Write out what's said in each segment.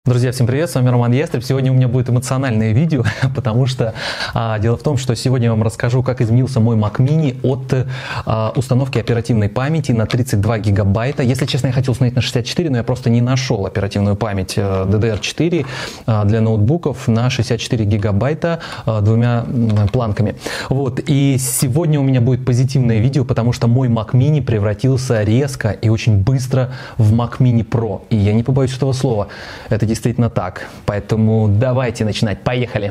Друзья, всем привет, с вами Роман Ястреб. Сегодня у меня будет эмоциональное видео, потому что дело в том, что сегодня я вам расскажу, как изменился мой Mac Mini от установки оперативной памяти на 32 гигабайта. Если честно, я хотел установить на 64, но я просто не нашел оперативную память DDR4 для ноутбуков на 64 гигабайта двумя планками. Вот, и сегодня у меня будет позитивное видео, потому что мой Mac Mini превратился резко и очень быстро в Mac Mini Pro. И я не побоюсь этого слова. Это действительно так. Поэтому давайте начинать. Поехали!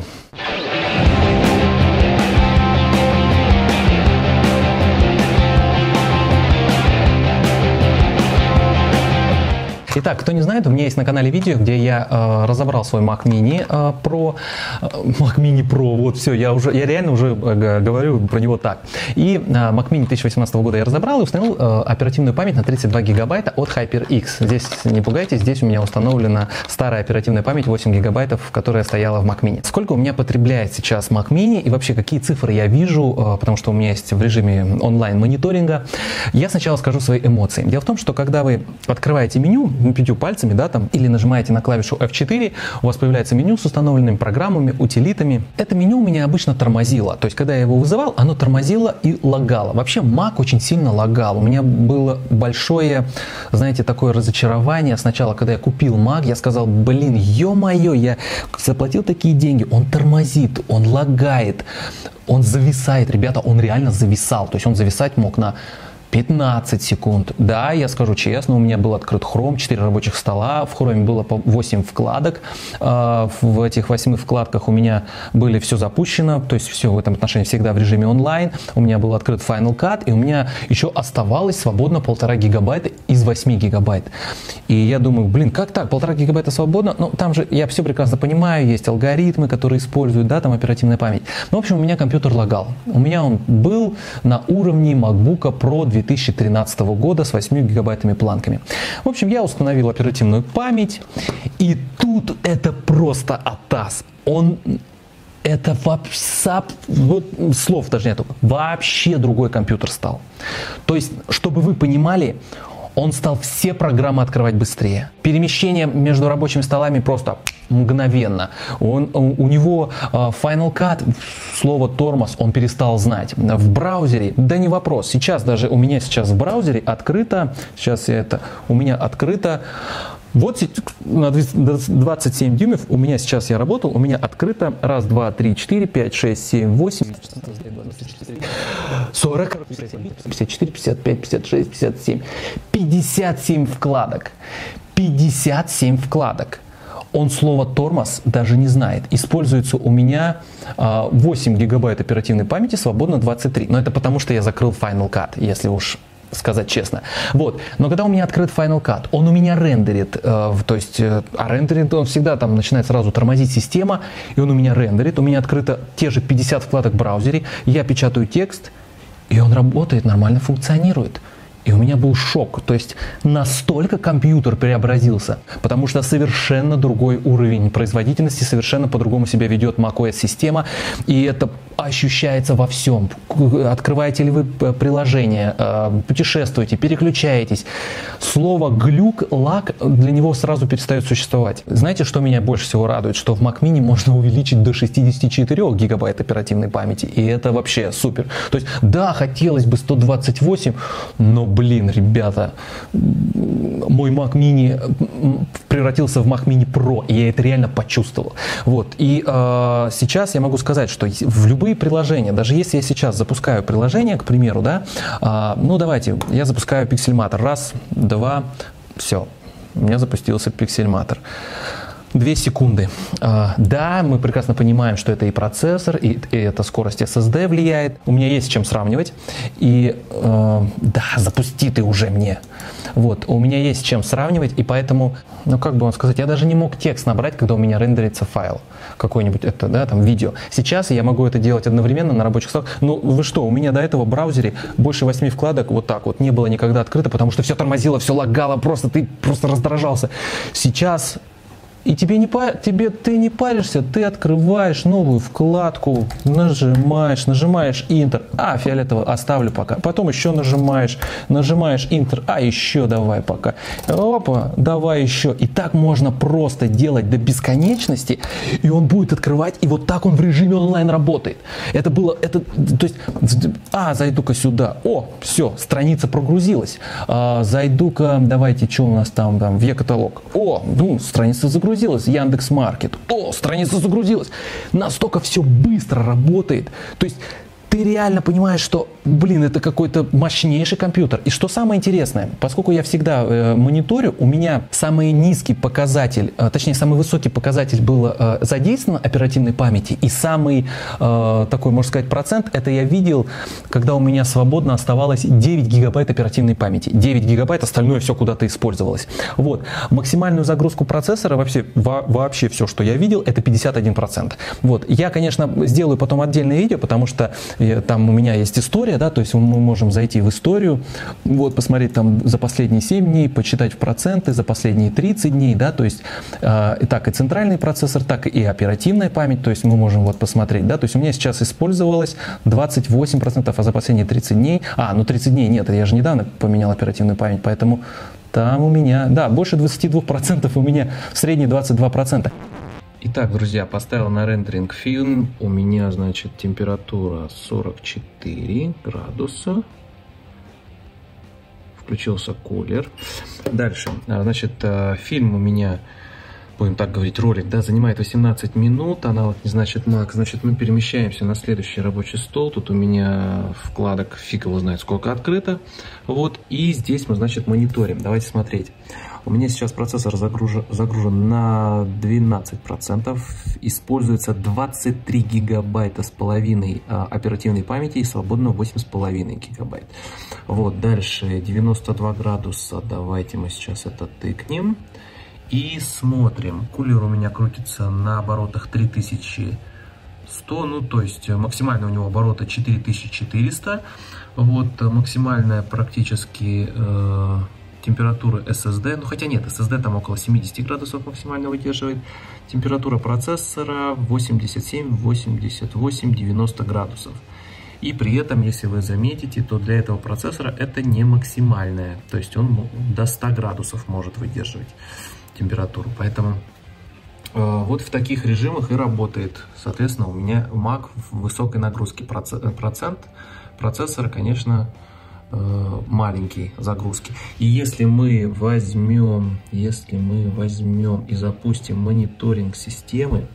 Итак, кто не знает, у меня есть на канале видео, где я разобрал свой Mac Mini Pro. Mac Mini Pro, вот все, я реально уже говорю про него так. И Mac Mini 2018 года я разобрал и установил оперативную память на 32 гигабайта от HyperX. Здесь, не пугайтесь, здесь у меня установлена старая оперативная память 8 гигабайтов, которая стояла в Mac Mini. Сколько у меня потребляет сейчас Mac Mini и вообще какие цифры я вижу, потому что у меня есть в режиме онлайн-мониторинга, я сначала скажу свои эмоции. Дело в том, что когда вы открываете меню, 5 пальцами, да, там, или нажимаете на клавишу F4, у вас появляется меню с установленными программами, утилитами. Это меню у меня обычно тормозило. То есть, когда я его вызывал, оно тормозило и лагало. Вообще, Mac очень сильно лагал. У меня было большое, знаете, такое разочарование. Сначала, когда я купил Mac, я сказал, блин, ё-моё, я заплатил такие деньги. Он тормозит, он лагает, он зависает. Ребята, он реально зависал. То есть, он зависать мог на 15 секунд. Да, я скажу честно, у меня был открыт Chrome, 4 рабочих стола, в Chrome было по 8 вкладок, в этих 8 вкладках у меня были все запущено, то есть все в этом отношении всегда в режиме онлайн, у меня был открыт Final Cut, и у меня еще оставалось свободно 1,5 гигабайта из 8 гигабайт. И я думаю, блин, как так, 1,5 гигабайта свободно? Ну, там же, я все прекрасно понимаю, есть алгоритмы, которые используют, да, там оперативная память. Ну, в общем, у меня компьютер лагал. У меня он был на уровне MacBook Pro 2013 года с 8 гигабайтами планками. В общем, я установил оперативную память, и тут это просто атас. Это вообще, вот слов даже нету, вообще другой компьютер стал. То есть, чтобы вы понимали, он стал все программы открывать быстрее. Перемещение между рабочими столами просто мгновенно. У него Final Cut, слово тормоз, он перестал знать. В браузере, да не вопрос. Сейчас даже у меня сейчас в браузере открыто, у меня открыто, вот на 27 дюймов у меня сейчас я работал, у меня открыто 1, 2, 3, 4, 5, 6, 7, 8, 40, 54, 55, 56, 57, 57 вкладок. 57 вкладок. Он слово тормоз даже не знает. Используется у меня 8 гигабайт оперативной памяти, свободно 23. Но это потому, что я закрыл Final Cut, если уж сказать честно. Вот. Но когда у меня открыт Final Cut, он у меня рендерит, рендерит он всегда там начинает сразу тормозить система, и он у меня рендерит. У меня открыто те же 50 вкладок в браузере, я печатаю текст, и он работает, нормально функционирует. И у меня был шок, то есть настолько компьютер преобразился, потому что совершенно другой уровень производительности, совершенно по-другому себя ведет macOS система, и это ощущается во всем. Открываете ли вы приложение, путешествуете, переключаетесь, слово глюк, лаг для него сразу перестает существовать. Знаете, что меня больше всего радует? Что в Mac Mini можно увеличить до 64 гигабайт оперативной памяти, и это вообще супер. То есть, да, хотелось бы 128, но, блин, ребята, мой Mac Mini превратился в Mac Mini Pro, и я это реально почувствовал. Вот. И сейчас я могу сказать, что в любые приложения, даже если я сейчас запускаю приложение, к примеру, да, ну давайте, я запускаю Pixelmator, 1, 2, все, у меня запустился Pixelmator. 2 секунды. Да, мы прекрасно понимаем, что это и процессор, и это скорость SSD влияет. У меня есть с чем сравнивать. И да, запусти ты уже мне. Вот, у меня есть с чем сравнивать, и поэтому, ну как бы вам сказать, я даже не мог текст набрать, когда у меня рендерится файл какой-нибудь, это, да, там видео. Сейчас я могу это делать одновременно на рабочих столах. Ну вы что, у меня до этого в браузере больше 8 вкладок вот так вот не было никогда открыто, потому что все тормозило, все лагало, ты просто раздражался. Сейчас И ты не паришься, ты открываешь новую вкладку, нажимаешь Enter, фиолетовый оставлю пока, потом еще нажимаешь Enter, еще давай пока, опа, давай еще. И так можно просто делать до бесконечности, и он будет открывать, и вот так он в режиме онлайн работает. Зайду-ка сюда, все, страница прогрузилась, зайду-ка, давайте, что у нас там в e-каталог, страница загрузилась, Яндекс.Маркет, страница загрузилась, настолько все быстро работает, то есть ты реально понимаешь, что, это какой-то мощнейший компьютер. И что самое интересное, поскольку я всегда мониторю, у меня самый низкий показатель, точнее, самый высокий показатель был задействован оперативной памяти, и самый такой, можно сказать, процент, это я видел, когда у меня свободно оставалось 9 гигабайт оперативной памяти. 9 гигабайт, остальное все куда-то использовалось. Вот. Максимальную загрузку процессора, вообще все, что я видел, это 51%. Вот. Я, конечно, сделаю потом отдельное видео, потому что там у меня есть история, да, то есть мы можем зайти в историю, посмотреть там за последние 7 дней, почитать в проценты, за последние 30 дней, да, то есть так и центральный процессор, так и оперативная память, то есть мы можем посмотреть, да, то есть у меня сейчас использовалось 28%, а за последние 30 дней, 30 дней нет, я же недавно поменял оперативную память, поэтому там у меня, больше 22%, у меня в среднем 22%. Итак, друзья, поставил на рендеринг фильм. У меня, значит, температура 44 градуса. Включился кулер. Дальше, значит, фильм у меня, будем так говорить, ролик, да, занимает 18 минут. Аналог не значит маг. Значит, мы перемещаемся на следующий рабочий стол. Тут у меня вкладок фиг его знает сколько открыто. И здесь мы, значит, мониторим. Давайте смотреть. У меня сейчас процессор загружен на 12%, используется 23 гигабайта с половиной оперативной памяти и свободно 8,5 гигабайт. Дальше 92 градуса, давайте мы сейчас это тыкнем и смотрим. Кулер у меня крутится на оборотах 3100, то есть максимально у него обороты 4400, максимальная практически... температура SSD, хотя нет, SSD там около 70 градусов максимально выдерживает. Температура процессора 87, 88, 90 градусов. И при этом, если вы заметите, то для этого процессора это не максимальная. То есть он до 100 градусов может выдерживать температуру. Поэтому в таких режимах и работает. Соответственно, у меня Mac в высокой нагрузке. Процент процессора, конечно, маленькие загрузки. И если мы возьмем и запустим мониторинг системы,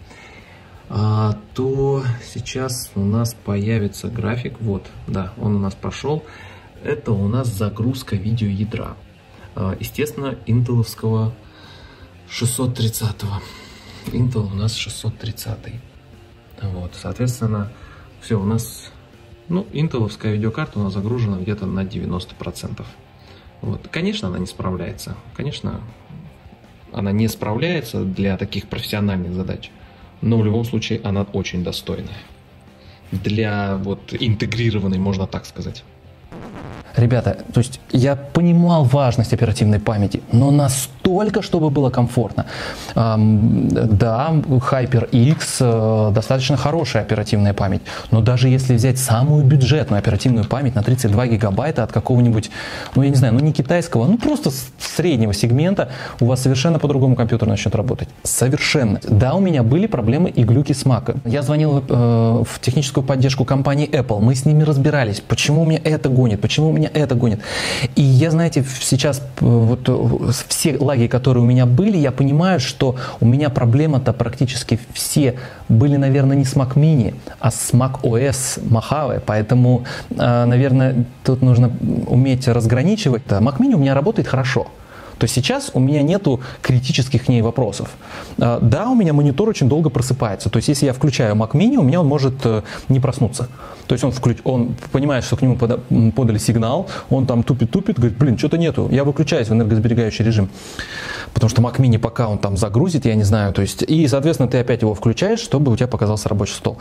то сейчас у нас появится график. Он у нас пошел. Это у нас загрузка видеоядра. Естественно, интеловского 630-го. Intel у нас 630-й. Соответственно, все у нас... интеловская видеокарта у нас загружена где-то на 90%. Конечно, она не справляется. Конечно, она не справляется для таких профессиональных задач. Но в любом случае она очень достойная. Для интегрированной, можно так сказать. Ребята, то есть я понимал важность оперативной памяти, но настолько, чтобы было комфортно. Да, HyperX достаточно хорошая оперативная память, но даже если взять самую бюджетную оперативную память на 32 гигабайта от какого-нибудь, я не знаю, не китайского, просто среднего сегмента, у вас совершенно по-другому компьютер начнет работать. Совершенно. Да, у меня были проблемы и глюки с Mac. Я звонил в техническую поддержку компании Apple, мы с ними разбирались, почему у меня это гонит, почему у меня это гонит. И я, знаете, сейчас все лаги, которые у меня были, я понимаю, что у меня проблема-то практически все были, наверное, не с Mac Mini, а с Mac OS Mojave, поэтому, наверное, тут нужно уметь разграничивать. Mac Mini у меня работает хорошо. То есть сейчас у меня нету критических к ней вопросов. Да, у меня монитор очень долго просыпается. То есть если я включаю Mac Mini, у меня он может не проснуться. То есть он понимает, что к нему подали сигнал, он там тупит, говорит, что-то нету. Я выключаюсь в энергосберегающий режим. Потому что Mac Mini пока он там загрузит, я не знаю. То есть, и, соответственно, ты опять его включаешь, чтобы у тебя показался рабочий стол.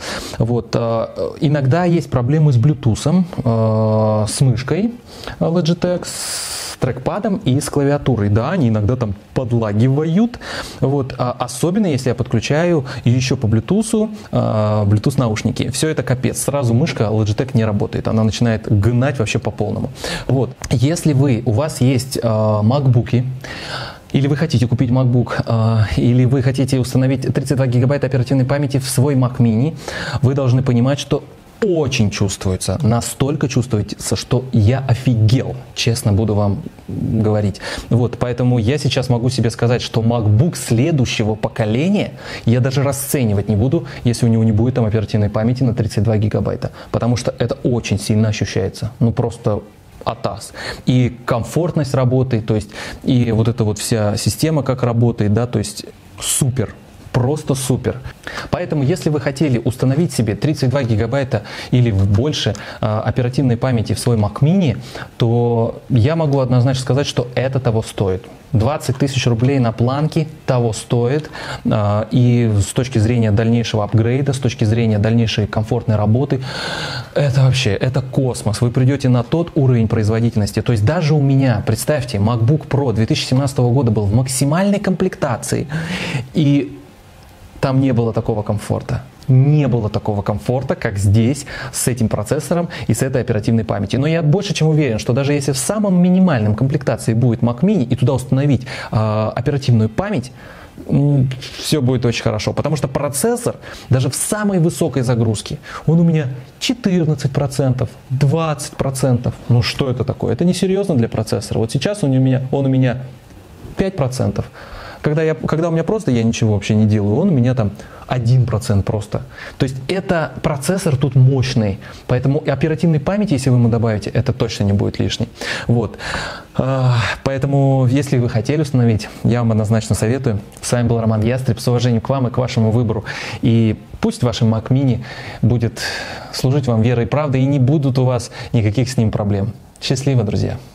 Иногда есть проблемы с Bluetooth, с мышкой Logitech, трекпадом и с клавиатурой. Да, они иногда там подлагивают. Вот. Особенно, если я подключаю еще по Bluetooth, Bluetooth наушники. Все это капец. Сразу мышка Logitech не работает. Она начинает гнать вообще по полному. Вот. Если у вас есть MacBook'и, или вы хотите купить MacBook, или вы хотите установить 32 гигабайта оперативной памяти в свой Mac Mini, вы должны понимать, что очень чувствуется, настолько чувствуется, что я офигел, честно буду вам говорить. Вот, поэтому я сейчас могу себе сказать, что MacBook следующего поколения я даже расценивать не буду, если у него не будет там оперативной памяти на 32 гигабайта, потому что это очень сильно ощущается, ну просто атас. И комфортность работы, то есть и вот эта вот вся система как работает, да, то есть супер. Просто супер. Поэтому, если вы хотели установить себе 32 гигабайта или больше оперативной памяти в свой Mac Mini, то я могу однозначно сказать, что это того стоит. 20 тысяч рублей на планке того стоит. И с точки зрения дальнейшего апгрейда, с точки зрения дальнейшей комфортной работы, это вообще, это космос. Вы придете на тот уровень производительности. То есть даже у меня, представьте, MacBook Pro 2017 года был в максимальной комплектации. И там не было такого комфорта. Не было такого комфорта, как здесь, с этим процессором и с этой оперативной памятью. Но я больше чем уверен, что даже если в самом минимальном комплектации будет Mac Mini и туда установить оперативную память, все будет очень хорошо. Потому что процессор, даже в самой высокой загрузке, он у меня 14%, 20%. Ну что это такое? Это несерьезно для процессора. Вот сейчас он у меня 5%. Когда у меня просто я ничего вообще не делаю, он у меня там 1% просто. То есть это процессор тут мощный, поэтому и оперативной памяти, если вы ему добавите, это точно не будет лишней. Вот. Поэтому, если вы хотели установить, я вам однозначно советую. С вами был Роман Ястреб. С уважением к вам и к вашему выбору. И пусть ваш Mac Mini будет служить вам верой и правдой, и не будут у вас никаких с ним проблем. Счастливо, друзья!